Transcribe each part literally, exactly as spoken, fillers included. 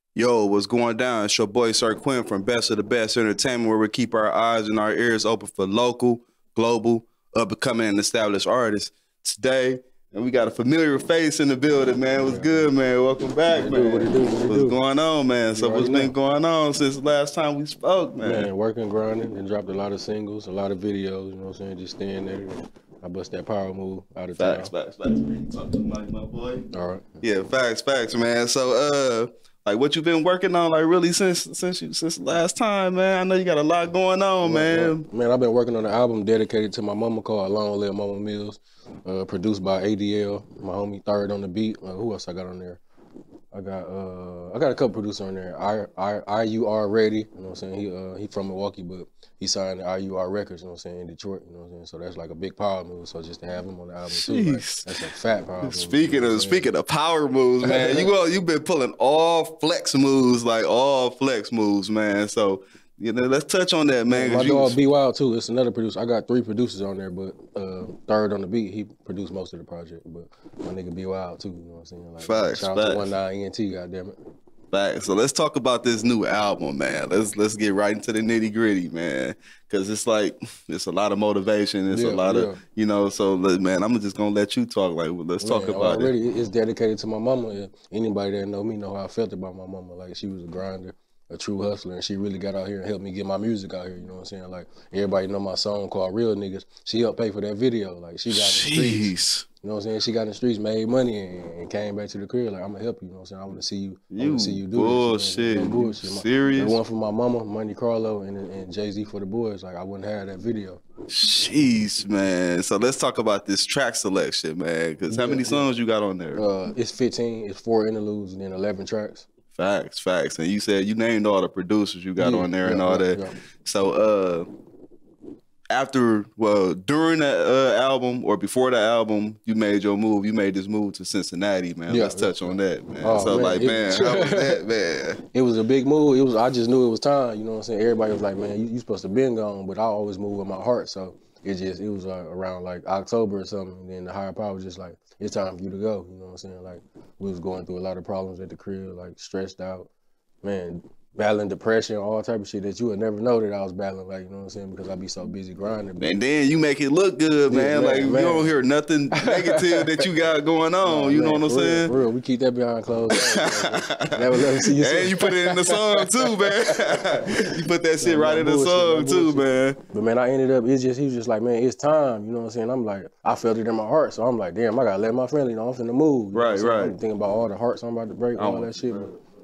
Yo, what's going down? It's your boy Sir Quinn from Best of the Best Entertainment, where we keep our eyes and our ears open for local, global, up and coming and established artists. Today, and we got a familiar face in the building, man. What's good, man? Welcome back, What man. do, what it do, what it What's do? going on, man? So You what's already been know. going on since the last time we spoke, man? Man, working, grinding, and dropped a lot of singles, a lot of videos, you know what I'm saying? Just staying there. I bust that power move out of Facts, town. facts, facts. Talk to the mic, my boy. All right. Yeah, facts, facts, man. So, uh, like, what you been working on, like, really since since you since the last time, man? I know you got a lot going on, man. Man, I've been working on an album dedicated to my mama called Long Live Mama Mills, uh, produced by A D L, my homie Third on the beat. Uh, who else I got on there? I got uh, I got a couple producers on there. I I I U R Ready, you know what I'm saying? He uh he from Milwaukee, but he signed to I U R Records, you know what I'm saying, in Detroit, you know what I'm saying? So that's like a big power move. So just to have him on the album too, like, Jeez. that's a fat power move. Speaking you know what of I'm saying? speaking of power moves, man, you all you been pulling all flex moves, like all flex moves, man. So you know, let's touch on that, man. My 'cause you- dog B Wild too. It's another producer. I got three producers on there, but uh, Third on the beat, he produced most of the project. But my nigga B Wild too. You know what I'm saying? Like, Facts, shout out facts. to One Nine E N T. Goddamn it. Facts. So let's talk about this new album, man. Let's let's get right into the nitty gritty, man. Cause it's like it's a lot of motivation. It's a Yeah, lot yeah. of you know. So let- man, I'm just gonna let you talk. Like, well, let's talk Man, about it. already, it's dedicated to my mama. And anybody that know me know how I felt about my mama. Like, she was a grinder, a true hustler, and she really got out here and helped me get my music out here. You know what I'm saying? Like, everybody know my song called Real Niggas. She helped pay for that video. Like, she got in the streets. Jeez. You know what I'm saying? She got in the streets, made money, and, and came back to the crib. Like, I'm gonna help you. You know what I'm saying? I want to see you. I You want to see you do bullshit. this. You know, You no bullshit. My- serious? The one for my mama, Money Carlo, and, and Jay Z for the boys. Like, I wouldn't have that video. Jeez, man. So let's talk about this track selection, man. Cause how Yeah, many yeah. songs you got on there? Uh, it's fifteen. It's four interludes and then eleven tracks. Facts, facts. And you said you named all the producers you got Yeah, on there and yeah, all yeah, that. yeah. So uh after well, during that uh, album or before the album, you made your move. You made this move to Cincinnati, man. Yeah, Let's touch yeah. on that, man. Oh, so man, like, it- man, how was that, man? It was a big move. It was. I just knew it was time. You know what I'm saying? Everybody was like, "Man, you, you supposed to been gone," but I always move with my heart. So it just it was uh, around like October or something. And then the higher power was just like, "It's time for you to go." You know what I'm saying? Like, we was going through a lot of problems at the crib, like stressed out, man, battling depression, all type of shit that you would never know that I was battling. Like, you know what I'm saying? Because I be so busy grinding. But And then you make it look good, Yeah, man. man, Like man. you don't hear nothing negative that you got going on. Nah, you know man, what I'm for real, saying? For real, we keep that behind closed doors. Never let them see you. And you put it in the song too, man. You put that shit No, right no in the bullshit, song no too, bullshit. man. But man, I ended up, it's just, he was just like, man, it's time, you know what I'm saying? I'm like, I felt it in my heart, so I'm like, damn, I gotta let my family know I'm finna move. You know what Right, I'm saying? right. I'm thinking about all the hearts I'm about to break, all that shit.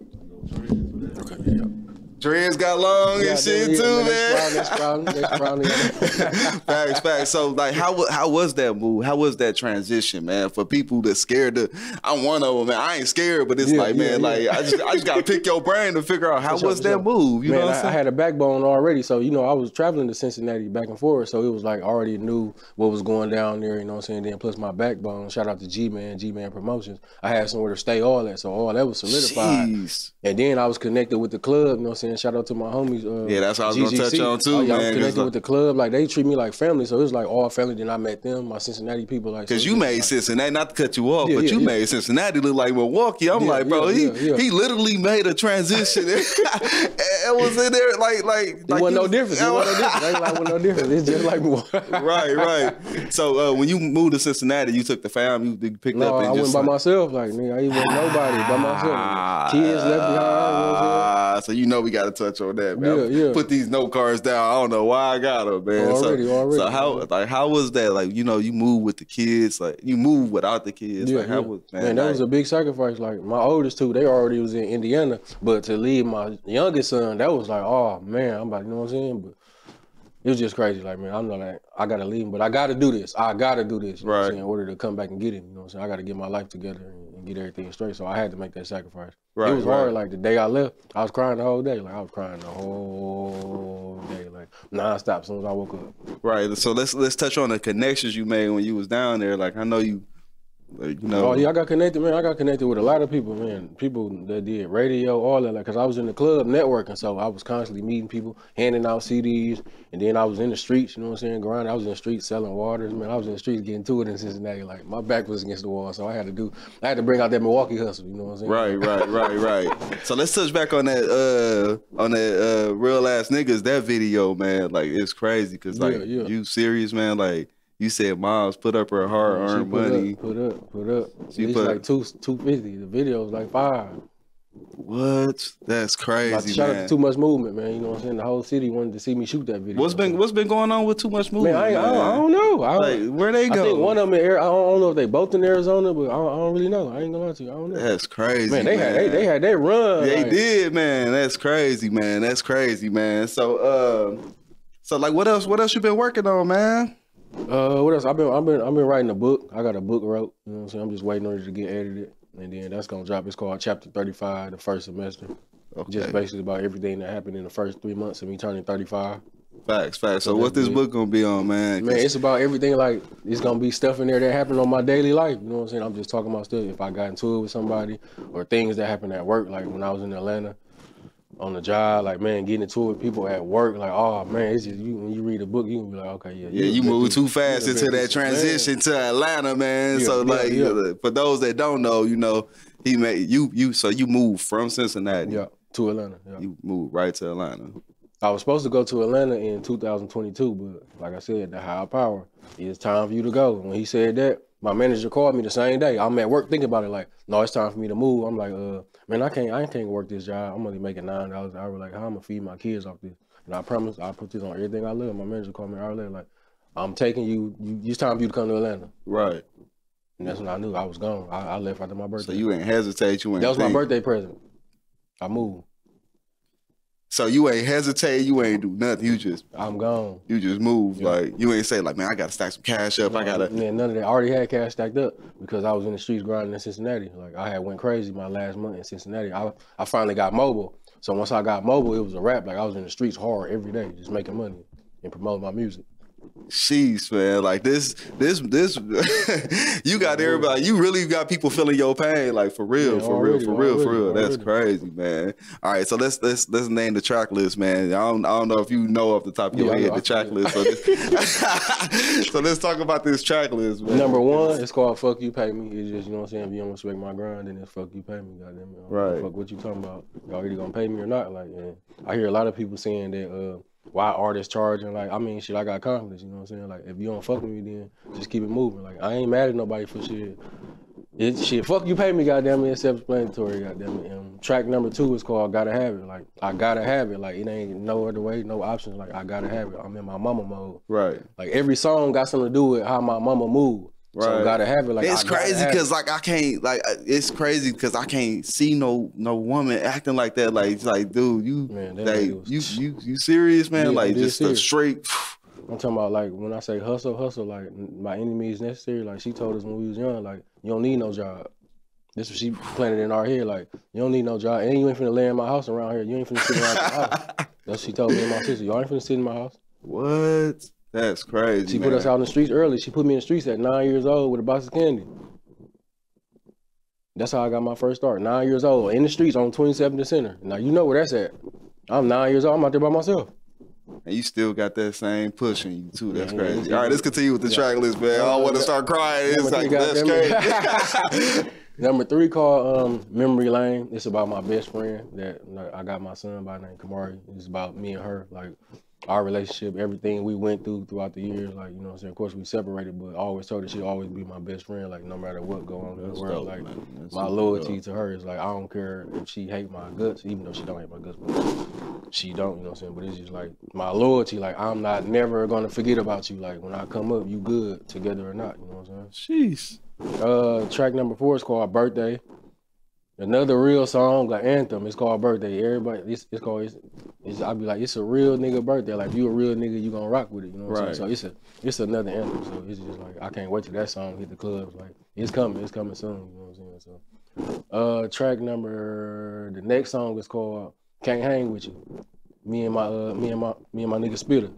But, okay, yeah. Dreads got long Yeah, and shit yeah, too, man. man. That's probably, that's probably, that's Facts, facts. So, like, how wa- how was that move? How was that transition, man? For people that scared to, I'm one of them, man. I ain't scared, but it's Yeah, like, yeah, man, yeah. like I just I just gotta pick your brain to figure out how For sure, was for that sure. move. You man, know what I, I'm I saying? had a backbone already, so you know I was traveling to Cincinnati back and forth, so it was like I already knew what was going down there. You know what I'm saying? Then plus my backbone. Shout out to G Man, G Man Promotions. I had somewhere to stay, all that, so all that was solidified. Jeez. And then I was connected with the club. You know what I'm saying? Shout out to my homies. Uh, Yeah, that's what I was gonna G G C. touch on too, oh, yeah, I man, was 'cause, connected like- with the club. Like they treat me like family, so it was like all family. Then I met them, my Cincinnati people. Like, so Cause it you was made like, Cincinnati, not to cut you off, Yeah, but yeah, you yeah. made Cincinnati look like Milwaukee. I'm Yeah, like, bro, yeah, he yeah, yeah. he literally made a transition. It was in there like like It like wasn't you no was- difference. It wasn't no difference. Ain't like wasn't no difference. It's just like right, right. So uh, when you moved to Cincinnati, you took the fam, you, you picked No, up and I went just by like- myself. Like nigga, I ain't with nobody by myself. Kids left behind. You know what I'm saying? Ah, so you know we got to touch on that, man. Yeah, yeah. Put these note cards down. I don't know why I got them, man. Already, so, already, So how already. like how was that? Like you know you moved with the kids, like you moved without the kids. Yeah, like how yeah. was man? Man, that like- was a big sacrifice. Like my oldest two, they already was in Indiana, but to leave my youngest son, that was like, oh man, I'm about, you know what I'm saying? But it was just crazy. Like man, I'm not like I gotta leave him, but I gotta do this. I gotta do this. You know what I'm Right. saying? In order to come back and get him. You know what I'm saying? I gotta get my life together and, and get everything straight. So I had to make that sacrifice. Right, it was right. hard. Like the day I left, I was crying the whole day. Like I was crying the whole day, like nonstop. As soon as I woke up. Right. So let's let's touch on the connections you made when you was down there. Like I know you Like, you know. Oh yeah, I got connected, man. I got connected with a lot of people, man. People that did radio, all that, like, cause I was in the club networking, so I was constantly meeting people, handing out C Ds, and then I was in the streets. You know what I'm saying? Grinding. I was in the streets selling waters, man. I was in the streets getting to it in Cincinnati. Like my back was against the wall, so I had to do. I had to bring out that Milwaukee hustle. You know what I'm saying? Right, right, right, right. So let's touch back on that, uh, on that uh, real ass niggas. That video, man, like it's crazy, cause like Yeah, yeah. you serious, man, like. You said Miles put up her hard Yeah, she earned put money. Up, put up, put up. She It's put- like two two fifty. The video was like five. What? That's Like, crazy, shout out man. to Too Much Movement, man. You know what I'm saying? The whole city wanted to see me shoot that video. What's been What's been going on with Too Much Movement? Man, I, ain't, I, don't, I man? don't know. I, don't, Like where they go? I think one of them in Arizona. I don't, I don't know if they both in Arizona, but I don't, I don't really know. I ain't gonna lie to you. I don't know. That's crazy, Man, they man. had they, they had their run. They like, did, man. That's crazy, man. That's crazy, man. So, uh, so like, what else? What else you been working on, man? Uh, what else? I've been I've been I've been writing a book. I got a book wrote. You know what I'm saying? I'm just waiting on it to get edited, and then that's gonna drop. It's called Chapter thirty-five, the first semester. Okay. Just basically about everything that happened in the first three months of me turning thirty-five. Facts, facts. So, So what this that's book gonna be on, man? Man, it's about everything. Like, it's gonna be stuff in there that happened on my daily life. You know what I'm saying? I'm just talking about stuff. If I got into it with somebody, or things that happened at work, like when I was in Atlanta on the job, like, man, getting into it with people at work, like, oh man, it's just you. When you read a book, you can be like, okay, yeah, Yeah, you move too fast you into that transition to Atlanta, man. Yeah, so, yeah, like, yeah. for those that don't know, you know, he made you you. So you moved from Cincinnati. Yeah, to Atlanta. Yeah. You moved right to Atlanta. I was supposed to go to Atlanta in two thousand twenty-two, but like I said, the higher power, it's time for you to go. When he said that, my manager called me the same day. I'm at work thinking about it, like, no, it's time for me to move. I'm like, uh, man, I can't, I can't work this job. I'm only making nine dollars an hour. Like, how I'm gonna feed my kids off this? And I promise, I put this on everything I love. My manager called me an hour later, like, I'm taking you. you it's time for you to come to Atlanta. Right. And that's when I knew I was gone. I, I left after my birthday. So you ain't hesitate. You ain't. that was my think. birthday present. I moved. So you ain't hesitate. You ain't do nothing. You just I'm gone. you just move. Yeah. Like you ain't say like, man, I gotta stack some cash up. I gotta. Man, none of that. I already had cash stacked up because I was in the streets grinding in Cincinnati. Like, I had went crazy my last month in Cincinnati. I I finally got mobile. So once I got mobile, it was a wrap. Like, I was in the streets hard every day, just making money and promoting my music. Sheesh, man. Like this, this, this. You got everybody. You really got people feeling your pain. Like for real, Yeah, for real, already, for real, for already, real. That's already. crazy, man. All right, so let's let's let's name the track list, man. I don't I don't know if you know off the top of your Yeah, I head know. the track list. So, this, so let's talk about this track list, man. Number one, it's called Fuck You Pay Me. It's just, you know what I'm saying, if you don't respect my grind, then it's Fuck You Pay Me, goddamn it. Right. Fuck what you talking about. Y'all either gonna pay me or not. Like, and I hear a lot of people saying that uh why artists charging, like, I mean, shit, I got confidence, you know what I'm saying? Like, if you don't fuck with me, then just keep it moving. Like, I ain't mad at nobody for shit. It's shit, fuck you pay me, goddamn it, it's self-explanatory, goddamn it. And track number two is called Gotta Have It. Like, I gotta have it. Like, it ain't no other way, no options. Like, I gotta have it. I'm in my mama mode. Right. Like, every song got something to do with how my mama move. So Right. gotta have it. Like, It's I gotta crazy have because it. like I can't like it's crazy because I can't see no no woman acting like that. Like it's like, dude, you Man, that like lady was- you you you serious, man? Yeah, like I'm dead just a serious. straight. I'm talking about, like, when I say hustle, hustle, like, my enemy is necessary. Like, she told us when we was young, like, you don't need no job. This what she planted in our head, like, you don't need no job. And you ain't finna lay in my house around here. You ain't finna sit around the house. That's what she told me and my sister. Y'all ain't finna sit in my house. What? That's crazy. She man. put us out in the streets early. She put me in the streets at nine years old with a box of candy. That's how I got my first start. Nine years old, in the streets on twenty-seventh Center. Now, you know where that's at. I'm nine years old. I'm out there by myself. And you still got that same push in you too. That's Yeah, crazy. yeah, All right, let's continue with the track list, man. I don't want to start crying. It's Number like three, that's goddamn crazy. it. Number three called um, Memory Lane. It's about my best friend that, like, I got my son by name Kamari. It's about me and her, like, our relationship, everything we went through throughout the years. Like, you know what I'm saying? Of course, we separated, but I always told her she'd always be my best friend, like, no matter what go on in the That's world. dope, Like, man. That's my super loyalty dope. to her is, like, I don't care if she hate my guts, even though she don't hate my guts, but she don't, you know what I'm saying? But it's just, like, my loyalty, like, I'm not never gonna forget about you. Like, when I come up, you good, together or not, you know what I'm saying? Jeez. Uh, track number four is called Birthday. Another real song, like anthem. It's called Birthday. Everybody, it's, it's called. It's, it's, I be like, it's a real nigga birthday. Like, if you a real nigga, you gonna rock with it. You know what I'm Right. saying? So it's a, it's another anthem. So it's just like, I can't wait till that song hit the clubs. Like, it's coming. It's coming soon. You know what I'm saying? So, uh, track number. The next song is called Can't Hang With You. Me and my, uh, me and my, me and my nigga Spitter.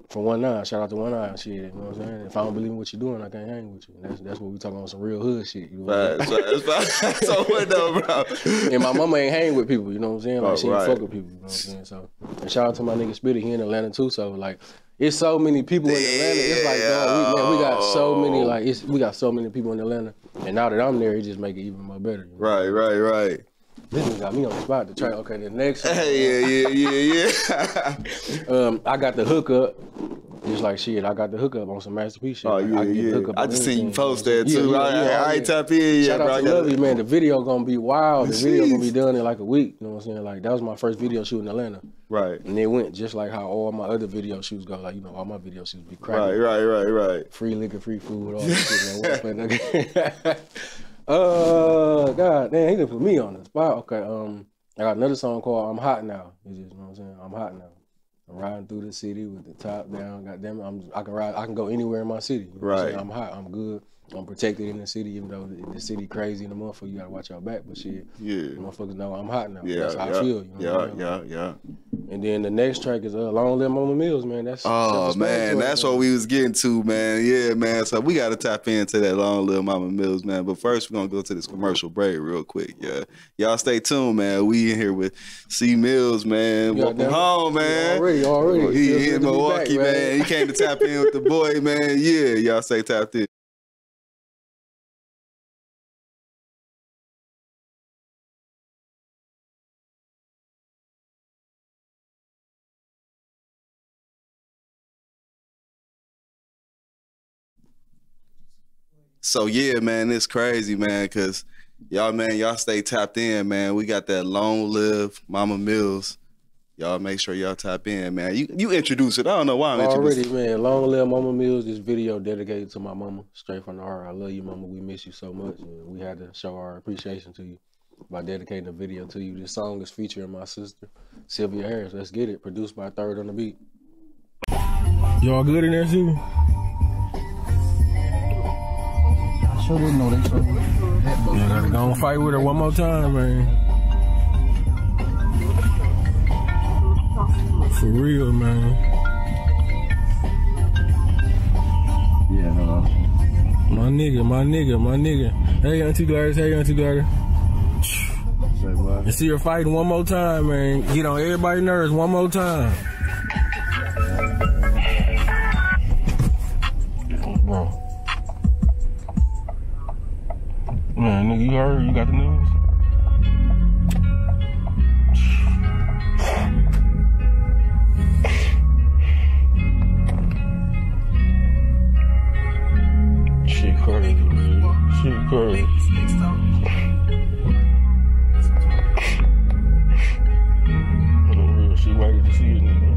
For one nine, shout out to one nine, shit. You know what I'm saying? If I don't believe in what you're doing, I can't hang with you. And that's that's what we talking about, some real hood shit. You know what I'm saying? Right, right. So what though, bro? And my mama ain't hang with people. You know what I'm saying? Like Oh, she right. ain't fuck with people. You know what I'm saying? So and shout out to my nigga Spitty, he in Atlanta too. So like, it's so many people in Atlanta. It's like, dog, we, man, we got so many like, it's we got so many people in Atlanta. And now that I'm there, it just make it even more better. You know? Right, right, right. This nigga got me on the spot to try. Okay, the next. Hey, yeah, yeah, yeah, yeah. um, I got the hookup. Just like shit, I got the hookup on some Master P shit. Oh Like, yeah, I get the yeah. hookup I on just seen you anything, post know that what I'm too. saying? I, Yeah, yeah, I, I yeah. ain't tap in yet, Shout bro. out I to gotta- Lovely, man. The video gonna be wild. The video gonna be Jeez. done in like a week. You know what I'm saying? Like that was my first video shoot in Atlanta, Right, and it went just like how all my other video shoots go. Like you know, all my video shoots be right, cracking. right, right, right. Free liquor, free food, all that shit, man. What uh, God damn, he done put me on the spot. Okay, um, I got another song called "I'm Hot Now." You just you know what I'm saying? I'm hot now. I'm riding through the city with the top down. Goddamn it, I'm I can ride. I can go anywhere in my city. You know what I'm Right. saying? I'm hot. I'm good. I'm protected in the city, even though the, the city crazy in the motherfucker. You gotta watch your back, but shit, Yeah, the motherfuckers know I'm hot now. yeah, That's how yeah, I feel. You know yeah, what I'm saying? yeah, yeah. And then the next track is uh, "Long Live Mama Mills," man. That's Oh man, that's what we was getting to, man. Yeah, man. So we gotta tap into that Long Live Mama Mills, man. But first, we're gonna go to this commercial break real quick. Yeah, y'all stay tuned, man. We in here with C Mills, man. Yeah, Welcome damn. home, man. Already, already. He Feels in good to be Milwaukee, back, man. He came to tap in with the boy, man. Yeah, y'all stay tapped in. So yeah, man, it's crazy, man, cause y'all, man, y'all stay tapped in, man. We got that Long Live Mama Mills. Y'all make sure y'all tap in, man. You you introduce it. I don't know why I'm Already, introducing. man. Long Live Mama Mills. This video dedicated to my mama, straight from the heart. I love you, mama. We miss you so much, and we had to show our appreciation to you by dedicating the video to you. This song is featuring my sister, Sylvia Harris. Let's get it. Produced by Third on the Beat. Y'all good in there too? I sure didn't know they so that You gotta go and fight with her one more time, man. For real, man. Yeah, no. My nigga, my nigga, my nigga. Hey, Auntie Gladys. Hey, Auntie Gladys. Say what? And see her fighting one more time, man. Get on everybody's nerves one more time. Bro. Man, nigga, you heard? You got the news? Shit crazy, man. Shit crazy. For real, she waited to see it, nigga.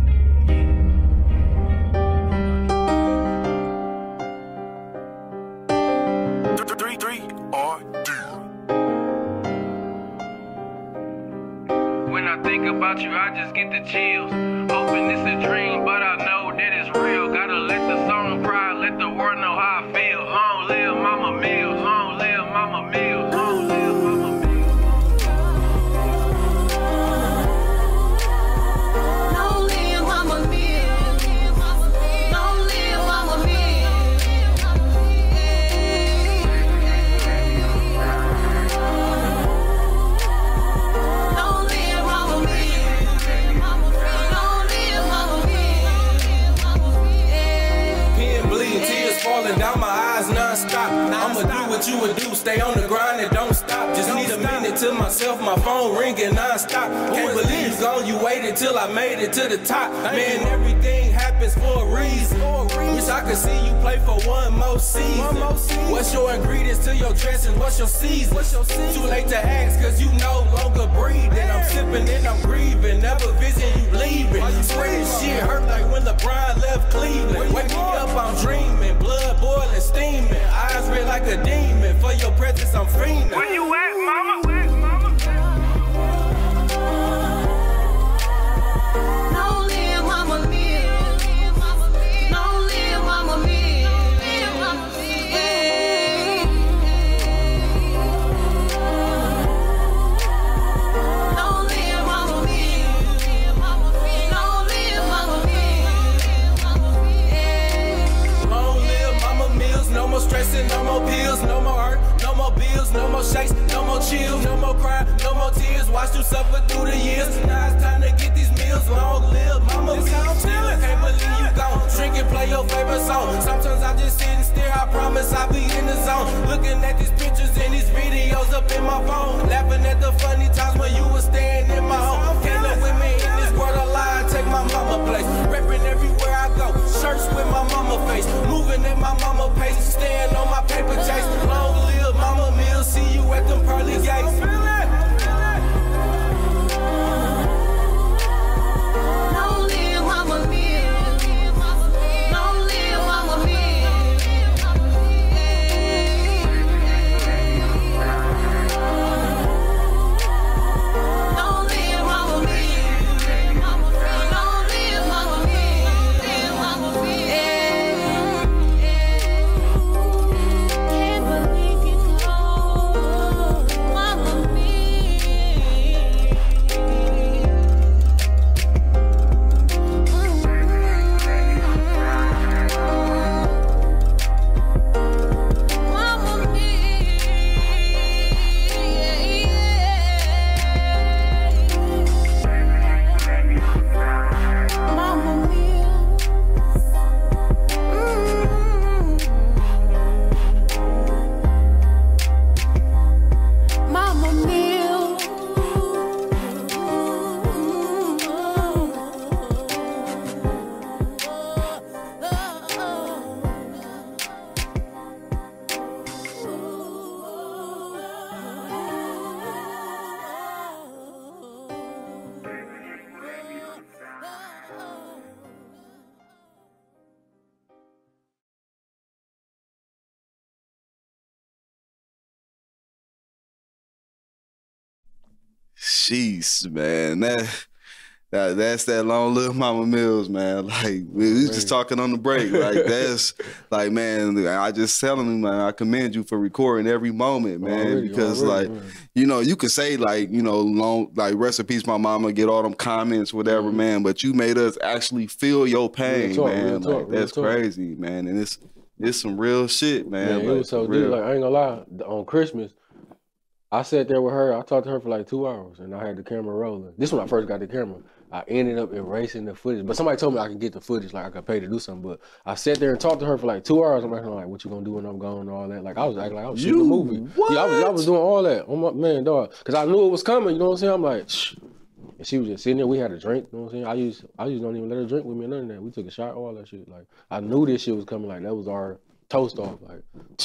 Three, three, or When I think about you, I just get the chills. Hoping it's a dream, but I know that it's real. Gotta let the song cry, let the world know how I feel. Long live Mama Mills, long live Mama Mills, long live Mama Mills. Long live Mama Mills. Long live Mama Mills. Long live Mama Mills. Long live Mama Mills. Pen bleeding, tears falling down my eyes non-stop. I'ma do what you would do, stay on the grind and don't stop. Just need a minute to myself, my phone ringing non-stop. Can't believe you gone, you waited till I made it to the top. Man, everything happens for a reason. Wish I could see you play for one more season. What's your ingredients to your dressing? What's your season? Too late to ask, cause you no longer breathing. I'm sipping and I'm grieving, never visit you leaving. Sweating shit hurt like when LeBron left Cleveland. Wake me up, I'm dreaming, blood boiling, steaming. Eyes red like a demon, for your presence I'm fiending. Where you at, mama? Long live Mama Mills. Long live Mama Mills. Long live Mama Mills. Long live Mama Mills. years. Now it's time to get these meals. Long live mama. Still I can't believe you gone. Drink and play your favorite song. Sometimes I just sit and stare. I promise I'll be in the zone. Looking at these pictures and these videos up in my phone. Laughing at the funny times when you were staying in my home. Can't live with me in this world alive. Take my mama place. Repping everywhere I go. Shirts with my mama face. Moving at my mama pace. Staying on my paper chase. Long live mama meal. See you at them pearly gates. Long live mama meal. Long live mama meal. Long live mama meal. Long live mama meal. Can't believe you go, mama meal. Mama meal. Mama meal. Mama meal. Jeez, man. That, that that's that long live Mama Mills, man. Like we was just talking on the break. Like that's like, man, I just telling him, man, I commend you for recording every moment, man. Already, because already, like, man. you know, you could say like, you know, long like rest in peace, my mama, get all them comments, whatever, Mm-hmm. man. But you made us actually feel your pain, Real talk, man. real like talk, real that's talk. crazy, man. And it's it's some real shit, man. Man, it Like, was so for deep. real. Like I ain't gonna lie, on Christmas, I sat there with her. I talked to her for like two hours, and I had the camera rolling. This when I first got the camera. I ended up erasing the footage, but somebody told me I could get the footage, like I could pay to do something. But I sat there and talked to her for like two hours. I'm acting like, "What you gonna do when I'm gone?" and all that. Like I was acting like I was shooting a You movie. Yeah, I was, I what? was doing all that. Oh my man, dog, because I knew it was coming. You know what I'm saying? I'm like, shh. And she was just sitting there. We had a drink. You know what I'm saying? I used, I used don't even let her drink with me or none of that. We took a shot, all that shit. Like I knew this shit was coming. Like that was our toast off. Like.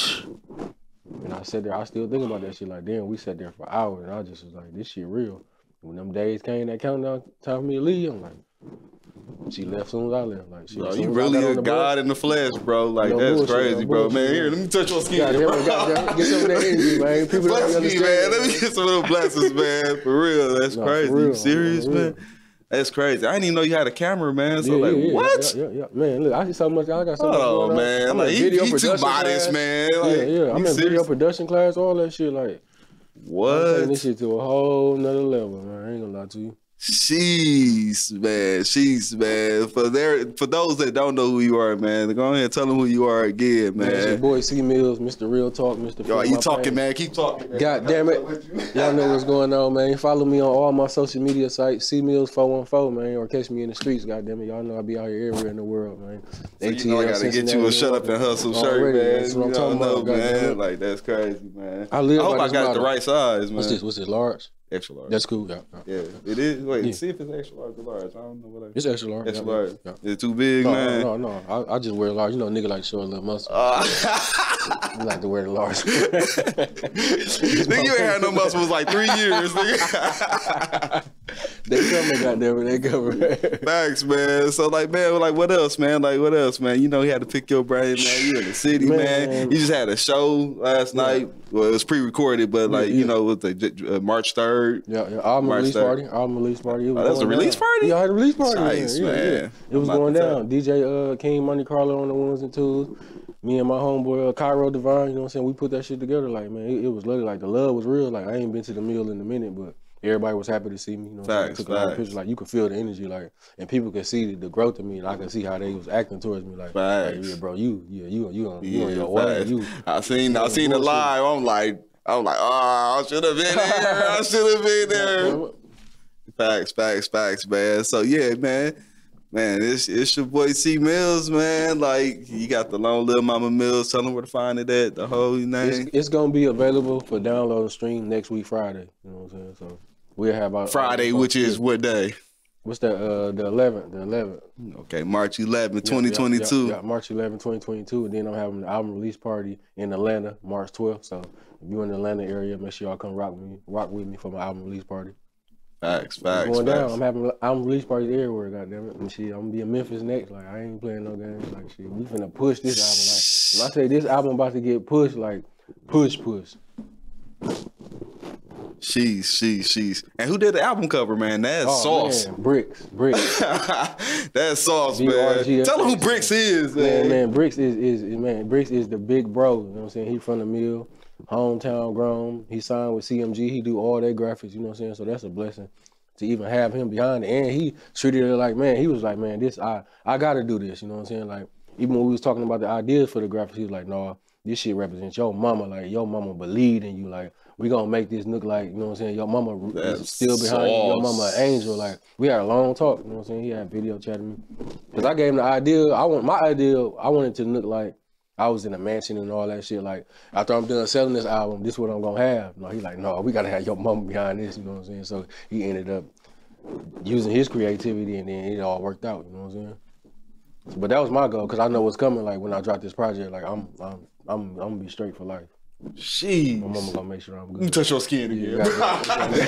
And I sat there, I still think about that shit. Like, damn, we sat there for hours, and I just was like, this shit real. When them days came, that countdown time for me to leave, I'm like, she left as soon as I left. Like, she, Bro, as soon you as I really got on a the god bus, in the flesh, bro. Like, No that's bullshit, crazy, no bro. bullshit, Man, here, man. let me touch your skin, God damn bro. it, goddamn, get some of that energy, man. People don't Bless me, understand. man. Let me get some of them blessings, man. For real. That's Nah, for crazy. real, You serious, for real. man? That's crazy. I didn't even know you had a camera, man. So, Yeah, like, yeah, yeah, what? Yeah, yeah, yeah. Man, look, I see so much. I got so much Oh, going on. man. I'm Like, in he, video he too production modest, class. man. Yeah, Like, yeah. I'm you in video serious? production class, all that shit. Like, I'm taking What? this shit to a whole nother level, man. I ain't gonna lie to you. Sheesh, man. Sheesh, man. For there, for those that don't know who you are, man, go ahead and tell them who you are again, Man, it's your man. boy C Mills, Mister Real Talk, Mister Yo, Feel you My talking, Pain. man. Keep talking, man. God damn it. Y'all know what's going on, man. Follow me on all my social media sites, C Mills four one four, man, or catch me in the streets, god damn it. Y'all know I be out here everywhere in the world, man. So you know I gotta get you a shut up and hustle shirt, Already, man. that's what I'm You talking don't about, know, goddamn man. it. Like, that's crazy, man. I live I hope by I this got it motto. the right size, man. What's this? What's this, large? Extra large. That's cool, yeah. yeah. Yeah, it is. Wait, Yeah. see if it's extra large or large. I don't know what I. It's extra large. Extra yeah, large. Yeah. Is it too big, No, man? no, no, no. I, I just wear large. You know, nigga like to show a little muscle. Uh, I like to wear the large. nigga, you ain't had no muscles like three years, nigga. They coming, goddamn it, they coming. Thanks, man. So, like, man, like, what else, man? Like, what else, man? You know, you had to pick your brain, man. You in the city, man. Man. You just had a show last night. Well, it was pre-recorded, but like, Yeah, you yeah. know, with the uh, March third. Yeah, yeah. Album March release third. party. Album release party. It was Oh, that was a going release down. party? Yeah, I had a release party. Nice, yeah, yeah, man. yeah. It was I'm about going to tell. down. D J uh, King Monte Carlo on the ones and twos. Me and my homeboy uh, Cairo Divine, you know what I'm saying? We put that shit together. Like, man, it, it was literally like the love was real. Like, I ain't been to the meal in a minute, but everybody was happy to see me. You know what I'm saying? Facts, Took a lot of facts. pictures. Like, you could feel the energy. Like, and people could see the, the growth of me, and I could see how they was acting towards me. Like, Facts. like, yeah, bro, you, yeah, you, you, on, you on Yeah, your way. facts. You, I seen, I you seen it bullshit. live. I'm like, I'm like, oh, I should have been there. I should have been there. Facts, facts, facts, man. So yeah, man. Man, it's it's your boy C Mills, man. Like, you got the Lone Little Mama Mills. Tell them where to find it at, the whole name. It's, it's gonna be available for download and stream next week, Friday. You know what I'm saying? So we'll have our Friday, our, which is what day? What's that? Uh, the eleventh, the eleventh. Okay, March eleventh, twenty twenty-two. Yeah, yeah, yeah, March eleventh, twenty twenty-two. And then I'm having the album release party in Atlanta, March twelfth. So if you're in the Atlanta area, make sure y'all come rock with me, rock with me for my album release party. Facts, facts, going facts. down. I'm having album release parties everywhere, goddamn it. And shit, I'm gonna be in Memphis next. Like, I ain't playing no games. Like, shit, we finna push this album. Like, when I say this album about to get pushed, like, push, push. Sheesh, sheesh, sheesh. And who did the album cover, man? That's oh, sauce. Man, Bricks, Bricks. That's sauce, B R G man. S. Tell them who Bricks is, man. Man, man, Bricks is, is, is, man, Bricks is the big bro. You know what I'm saying? He from the mill, hometown grown. He signed with C M G. He do all their graphics, you know what I'm saying? So that's a blessing to even have him behind it. And he treated it like, man, he was like, man, this, I, I gotta do this, you know what I'm saying? Like, even when we was talking about the ideas for the graphics, he was like, no, this shit represents your mama. Like, your mama believed in you. Like, we gonna make this look like, you know what I'm saying, your mama That's is still behind you. Your sauce. mama an angel. Like, we had a long talk, you know what I'm saying? He had video chatting me. Cause I gave him the idea, I want my idea, I wanted to look like I was in a mansion and all that shit. Like, after I'm done selling this album, this is what I'm gonna have. No, he like, no, we gotta have your mama behind this, you know what I'm saying? So he ended up using his creativity, and then it all worked out, you know what I'm saying? So, but that was my goal, because I know what's coming. Like, when I drop this project, like, I'm I'm I'm I'm gonna be straight for life. Sheesh. My mama gonna make sure I'm good. You touch your skin again. Yeah,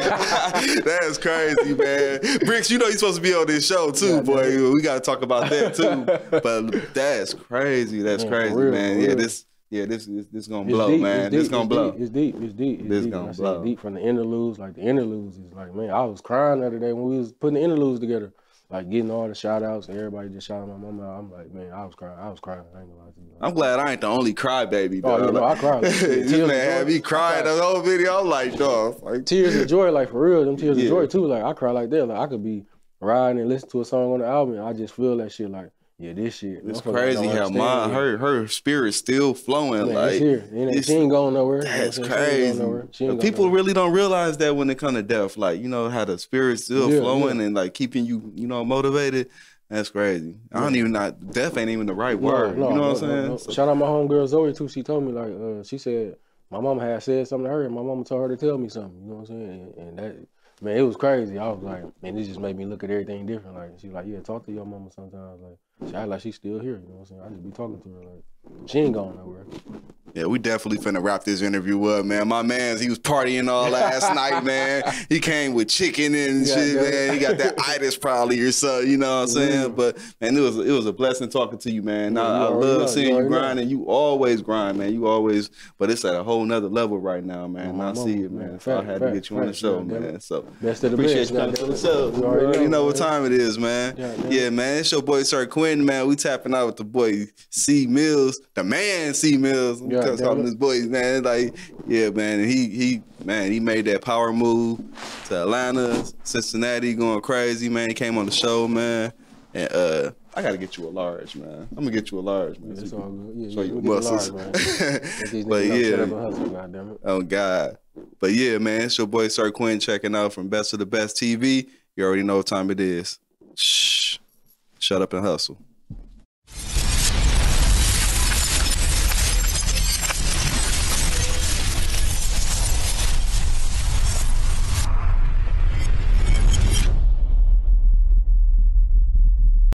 That's crazy, man. Bricks, you know you're supposed to be on this show too, Yeah, boy. man. We gotta talk about that too. But that's crazy. That's Man, for crazy, real, man. for Yeah, real. this yeah, this this, this gonna It's blow, deep, man. it's deep, This gonna it's blow. Deep, it's deep. It's deep. It's This deep. gonna When I say blow. deep from the interludes. Like, the interludes is like, man, I was crying the other day when we was putting the interludes together. Like, getting all the shout outs, everybody just shouting my mama out. I'm like, man, I was crying. I was crying. I ain't gonna lie to you. I'm glad I ain't the only crybaby, Oh, dog. yeah, no, I cried. Like, This tears of man had joy. me I crying cried. the whole video. I'm like, dog. Like, Tears of joy, like, for real. Them tears Yeah. of joy too. Like, I cry like that. Like, I could be riding and listen to a song on the album, and I just feel that shit. Like, yeah, this shit. it's motherfuckers crazy don't how understand mine, it. her her spirit's still flowing. Man, like it's here. It ain't- it's- she ain't going nowhere. That's You know what I'm saying? She ain't crazy. going nowhere. She ain't But going people nowhere. really don't realize that when it comes to death, like, you know, how the spirit's still Yeah, flowing yeah. and like keeping you, you know, motivated. That's crazy. I don't even not death ain't even the right No, word. no, you know no, what I'm no, saying? no. So- Shout out my homegirl Zoe too. She told me, like, uh, she said my mama had said something to her, and my mama told her to tell me something. You know what I'm saying? And, and that, man, it was crazy. I was like, man, it just made me look at everything different. Like, she was like, yeah, talk to your mama sometimes. Like, she act like she's still here. You know what I'm saying? I just be talking to her. Like, she ain't going nowhere. Yeah, we definitely finna wrap this interview up, man. My man's, he was partying all last night, man. He came with chicken and Yeah, shit, yeah. man. He got that itis probably or so, you know what I'm saying? But man, it was it was a blessing talking to you, man. Yeah, I, you I already love know, seeing you you already know. grinding. You always grind, man. You always, but it's at a whole nother level right now, man. And I my see mama, it, man. man. So I Fact, had to fact, get you on the fact, show, goddamn man. it. So Best of the appreciate best, you coming to goddamn the it. show. You You already already know, know what man. time it is, man. Yeah, yeah. Yeah, man. It's your boy Sir Quentin, man. We tapping out with the boy C Mills, the man C Mills. Yeah, Because damn talking it. his boys, man. Like, yeah, man. And he he man, he made that power move to Atlanta, Cincinnati, going crazy, man. He came on the show, man. And uh I gotta get you a large, man. I'm gonna get you a large, man. It's so all good. Yeah, show yeah, your we get muscles. large, man. Let these But niggas know, shut up yeah. and hustle, goddamn it. Oh God. But yeah, man, it's your boy Sir Quinn checking out from Best of the Best T V. You already know what time it is. Shh. Shut up and hustle.